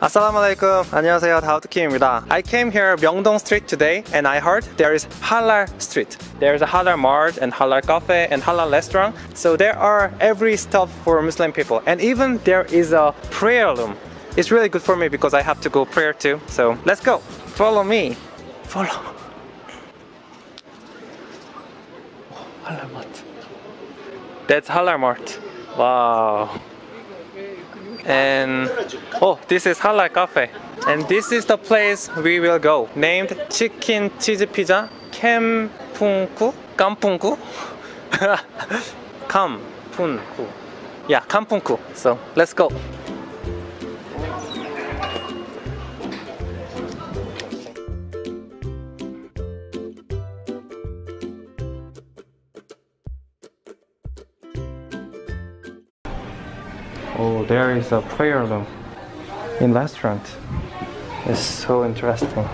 Assalamualaikum. 안녕하세요. 다우트킴입니다. I came here Myeongdong Street today and I heard there is Halal Street. There's a Halal Mart and Halal Cafe and Halal Restaurant. So there are every stuff for Muslim people, and even there is a prayer room. It's really good for me because I have to go prayer too. So let's go. Follow me. Follow. Oh, Halal Mart. That's Halal Mart. Wow. And oh, this is Halal Cafe, and this is the place we will go, named Chicken Cheese Pizza Kampunku. Kampunku. Yeah, Kampunku. So let's go. Oh, there is a prayer room in restaurant. It's so interesting.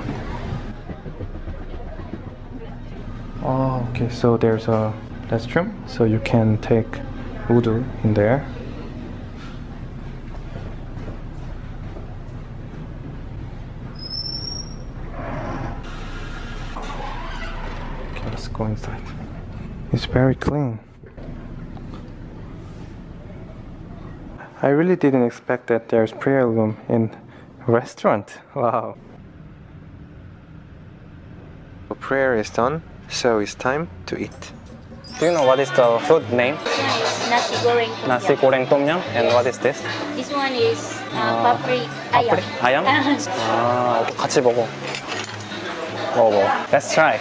Oh, okay, so there's a restroom, so you can take wudu in there. Okay, let's go inside. It's very clean. I really didn't expect that there's prayer room in a restaurant. Wow. Prayer is done, so it's time to eat. Do you know what is the food name? Nasi goreng tom yum. Nasi goreng tom yum. And what is this? This one is papri ayam. ayam? 아, 같이 먹어. 먹어. Let's try.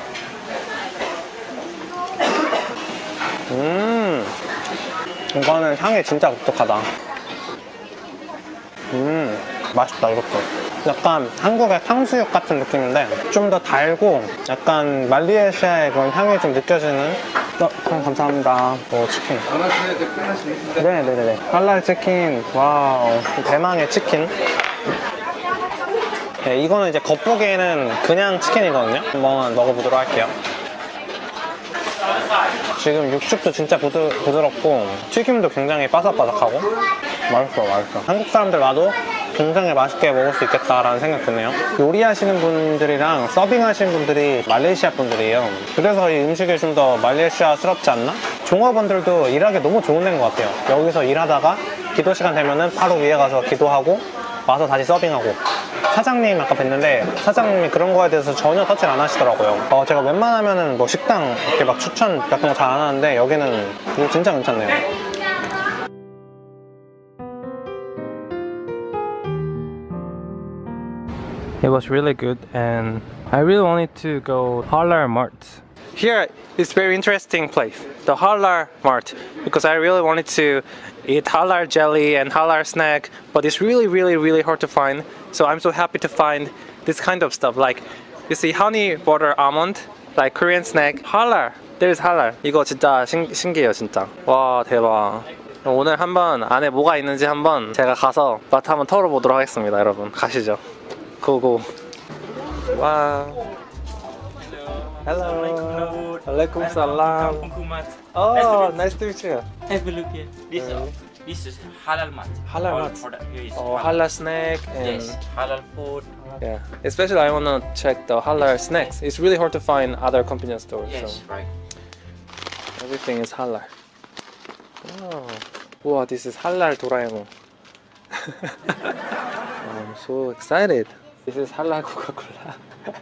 이거는 향이 진짜 독특하다. 맛있다 이것도. 약간 한국의 탕수육 같은 느낌인데 좀 더 달고 약간 말레이시아의 그런 향이 좀 느껴지는. 감사합니다. 오, 치킨. 네네네네. 할랄 치킨. 와우. 대망의 치킨. 네, 이거는 이제 겉보기에는 그냥 치킨이거든요. 한번 먹어보도록 할게요. 지금 육즙도 진짜 부드럽고 튀김도 굉장히 바삭바삭하고 맛있어. 한국 사람들 와도 굉장히 맛있게 먹을 수 있겠다라는 생각 드네요. 요리하시는 분들이랑 서빙하시는 분들이 말레이시아 분들이에요. 그래서 이 음식이 좀 더 말레이시아스럽지 않나? 종업원들도 일하기 너무 좋은 데인 것 같아요. 여기서 일하다가 기도 시간 되면은 바로 위에 가서 기도하고 와서 다시 서빙하고. 사장님 아까 뵀는데 사장님이 그런 거에 대해서 전혀 터치를 안 하시더라고요. 제가 웬만하면은 뭐 식당 이렇게 막 추천 같은 거 잘 안 하는데 여기는 이거 진짜 괜찮네요. It was really good, and I really wanted to go Halal Mart. Here is very interesting place, the Halal Mart, because I really wanted to eat halal jelly and halal snack, but it's really hard to find. So I'm so happy to find this kind of stuff. Like you see honey butter almond, like Korean snack, halal. There's halal. 이거 진짜 신기해요 진짜. 와 대박. 오늘 한번 안에 뭐가 있는지 한번 제가 가서 맛 한번 털어보도록 하겠습니다. 여러분 가시죠. 고고. 와. Hello. Alaikum salam. Oh, nice to meet you. Have a look here. This is halal mat. Halal mat. Oh, halal snack and Yes, halal food. yeah. Especially I wanna check the halal snacks. It's really hard to find other convenience stores. Yes, So right. everything is halal. Oh. Wow, this is halal Doraemon. I'm so excited. This is halal Coca-Cola.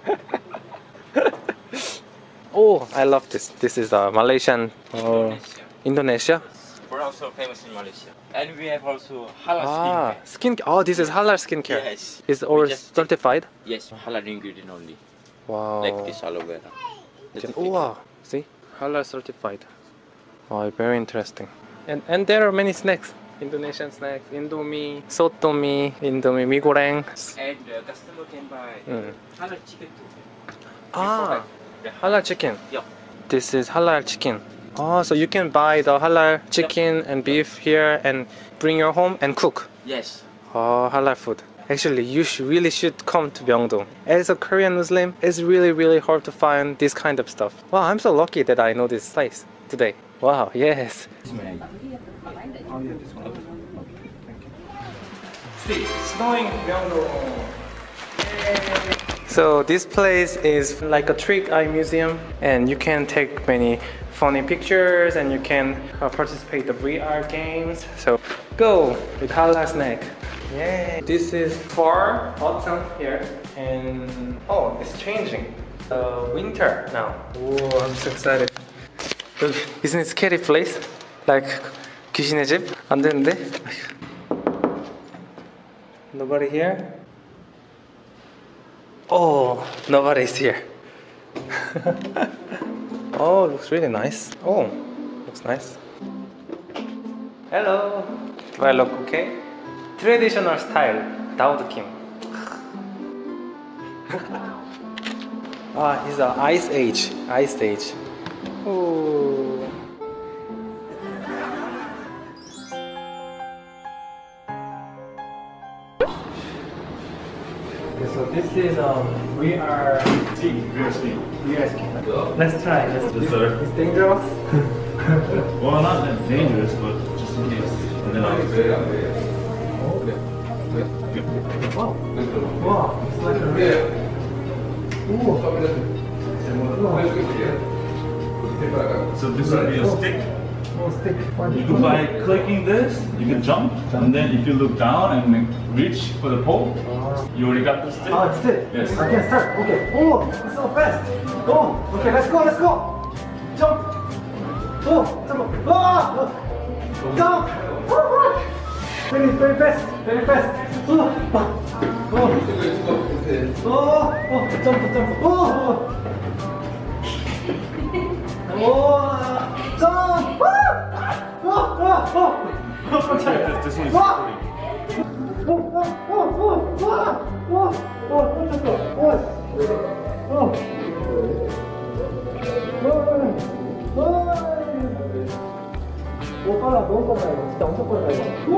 Oh, I love this. This is Malaysian Indonesia. We're also famous in Malaysia. And we have also halal skincare. Oh, this is halal skincare. Yes. Is all certified? Yes, halal ingredient only. Wow. Like this aloe vera. Oh, wow. See? Halal certified. Oh, very interesting. And there are many snacks. Indonesian snacks, Indomie, Sotomi, Indomie mee goreng. And the customer can buy halal chicken too. Ah, halal chicken. Yeah. This is halal chicken. Oh, so you can buy the halal chicken and beef here and bring your home and cook. Yes. Oh, halal food. Actually, you really should come to Myeongdong. As a Korean Muslim, it's really hard to find this kind of stuff. Wow, I'm so lucky that I know this place today. Wow, yes. See, snowing Myeongdong. So this place is like a trick eye museum, and you can take many funny pictures, and you can participate in the VR games. So go with Hala snack. Yay! This is for autumn here, and oh, it's changing. Winter now. Oh, I'm so excited. Isn't it scary place? Like 귀신의 집? 안 되는데? Nobody here? Oh, nobody's here. Oh, looks really nice. Oh, looks nice. Hello. Do I look okay? Traditional style, Daoud Kim. Ah, it's the Ice Age. Ice Age. Ooh. So this is VR ski. Let's try. Yes, sir. It's dangerous. Well, not that dangerous, but just in case. And then I'll Wow. Wow. It's like a real. So this will be a stick. Oh, stick. By clicking this, you can jump, and then if you look down and reach for the pole, you already got the stick. Oh, it's it. Yes. I can start. Okay. Oh, it's so fast. Go. Okay, let's go. Let's go. Jump. Oh, jump. Oh, jump. Very, very fast. Very fast. Oh, oh, oh, jump, jump. Oh, oh, jump. This one is recording. 오, 빨라, 너무 빨라, 이거. 진짜 엄청 빨라, 이거.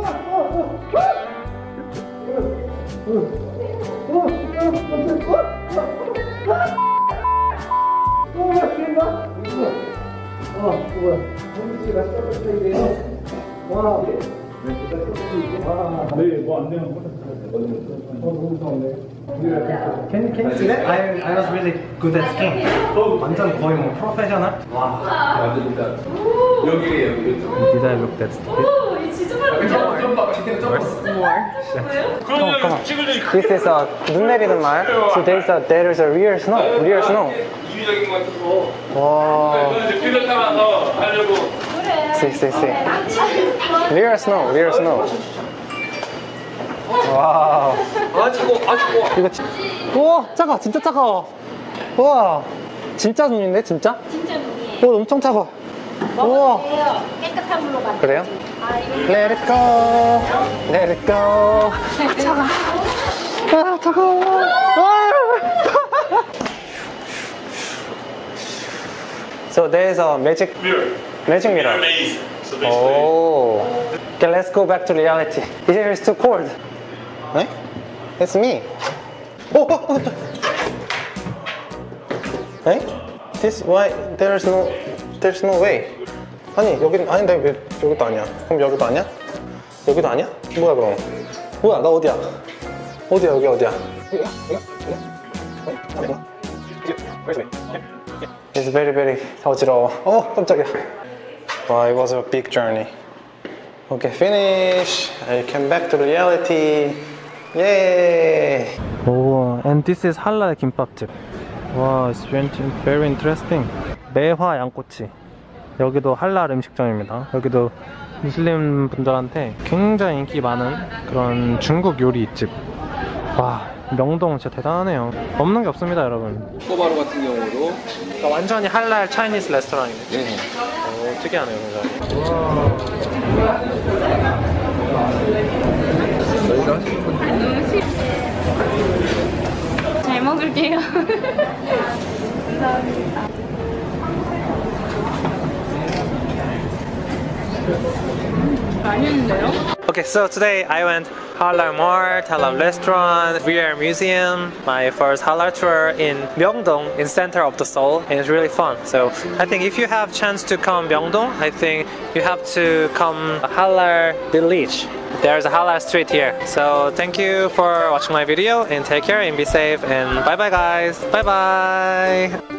네, 뭐안 되면 Can you see that? I was really good at skiing. 완전 거의 뭐 프로페셔널. 와. 여기. Did I look that stupid? 그러면 찍을 때 This is a 눈 내리는 말. So there is a real snow. Real snow. 이기적인 것 같아서. 와. 저는 이제 필터 따라서 하려고. See. Real snow. Real snow. 와우. 아 차가워. 이거 우와, 차가. 진짜 차가워. 우와. 진짜 눈인데, 진짜? 진짜 눈이에요. 오, 엄청 차가워. 우와. 먹어요. 깨끗한 물로 만든. 그래요? 아, 이거 Let it go. Let it go. 아, 차가워. 아, 차가워. So there's a magic mirror. Maze. So basically. Oh. Okay, let's go back to reality. Here is too cold. Eh? It's me. Oh. Eh? This why there's no way. 아니 여기는 아닌데 왜 여기도 아니야? 그럼 여기도 아니야? 여기도 아니야? 뭐야 그럼? 뭐야 나 어디야? 어디야 여기 어디야? It's very 어지러워. 깜짝이야. Wow, it was a big journey. Okay, finish. I came back to reality. Yay! Oh, and this is halal 김밥집. Wow, it's very interesting. 매화 양꼬치. 여기도 할랄 음식점입니다. 여기도 무슬림 분들한테 굉장히 인기 많은 그런 중국 요리집. 와, 명동 진짜 대단하네요. 없는 게 없습니다, 여러분. 꼬바로 같은 경우도 그러니까 완전히 할랄 차이니스 레스토랑이네. 네. 오, 특이하네요, 굉장히. 와. 잘 먹을게요. 감사합니다. 맛있는데요? Okay, so today I went Halal Mart, Halal Restaurant, VR Museum, my first Halal tour in Myeongdong, in center of the Seoul, and it's really fun. So I think if you have chance to come Myeongdong, I think you have to come Halal Village. There's a Halal street here. So thank you for watching my video and take care and be safe and bye bye guys. Bye bye.